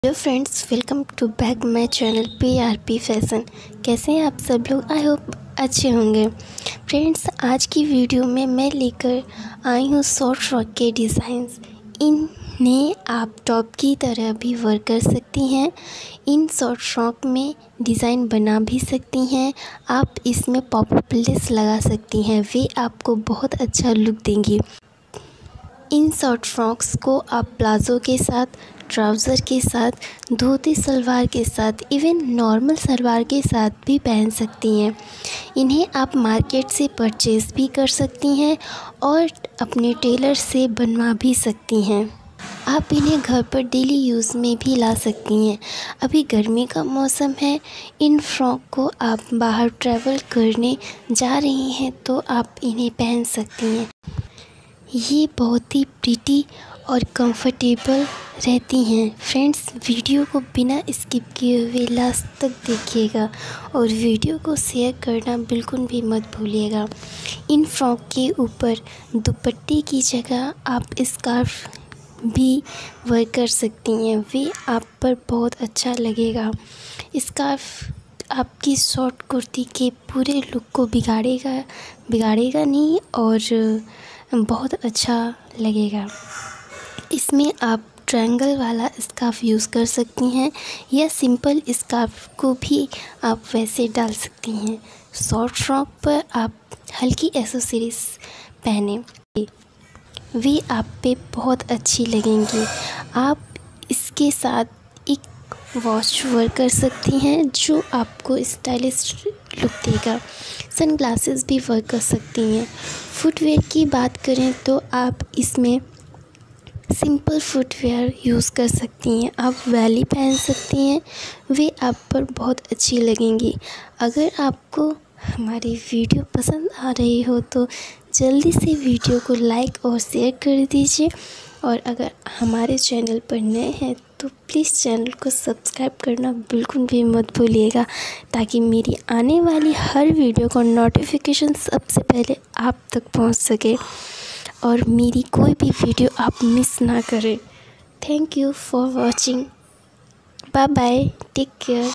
Hello friends, welcome to back my channel PRP fashion. कैसे हैं आप सब लोग? आई होप अच्छे होंगे। फ्रेंड्स, आज की वीडियो में मैं लेकर आई हूँ शॉर्ट फ्रॉक के डिज़ाइंस। इन्हें आप टॉप की तरह भी वेयर कर सकती हैं। इन शॉर्ट फ्रॉक में डिज़ाइन बना भी सकती हैं। आप इसमें पॉप लेस लगा सकती हैं, वे आपको बहुत अच्छा लुक देंगी। इन शॉर्ट फ्रॉक्स को आप प्लाज़ो के साथ, ट्राउज़र के साथ, धोती सलवार के साथ, इवन नॉर्मल सलवार के साथ भी पहन सकती हैं। इन्हें आप मार्केट से परचेज़ भी कर सकती हैं और अपने टेलर से बनवा भी सकती हैं। आप इन्हें घर पर डेली यूज़ में भी ला सकती हैं। अभी गर्मी का मौसम है, इन फ्रॉक को आप बाहर ट्रैवल करने जा रही हैं तो आप इन्हें पहन सकती हैं। ये बहुत ही प्रिटी और कंफर्टेबल रहती हैं। फ्रेंड्स, वीडियो को बिना स्किप किए हुए लास्ट तक देखिएगा और वीडियो को शेयर करना बिल्कुल भी मत भूलिएगा। इन फ्रॉक के ऊपर दुपट्टे की जगह आप स्कार्फ भी वेयर कर सकती हैं, वे आप पर बहुत अच्छा लगेगा। स्कार्फ आपकी शॉर्ट कुर्ती के पूरे लुक को बिगाड़ेगा नहीं और बहुत अच्छा लगेगा। इसमें आप ट्रायंगल वाला स्कार्फ यूज़ कर सकती हैं या सिंपल स्कार्फ को भी आप वैसे डाल सकती हैं। शॉर्ट फ्रॉक पर आप हल्की एक्सेसरीज पहने, वे आप पे बहुत अच्छी लगेंगी। आप इसके साथ एक वॉच वेयर कर सकती हैं जो आपको स्टाइलिश लुक देगा। सनग्लासेस भी वेयर कर सकती हैं। फुटवेयर की बात करें तो आप इसमें सिंपल फुटवेयर यूज़ कर सकती हैं। आप वैली पहन सकती हैं, वे आप पर बहुत अच्छी लगेंगी। अगर आपको हमारी वीडियो पसंद आ रही हो तो जल्दी से वीडियो को लाइक और शेयर कर दीजिए और अगर हमारे चैनल पर नए हैं तो प्लीज़ चैनल को सब्सक्राइब करना बिल्कुल भी मत भूलिएगा ताकि मेरी आने वाली हर वीडियो का नोटिफिकेशन सबसे पहले आप तक पहुंच सके और मेरी कोई भी वीडियो आप मिस ना करें। Thank you for watching. Bye bye, take care.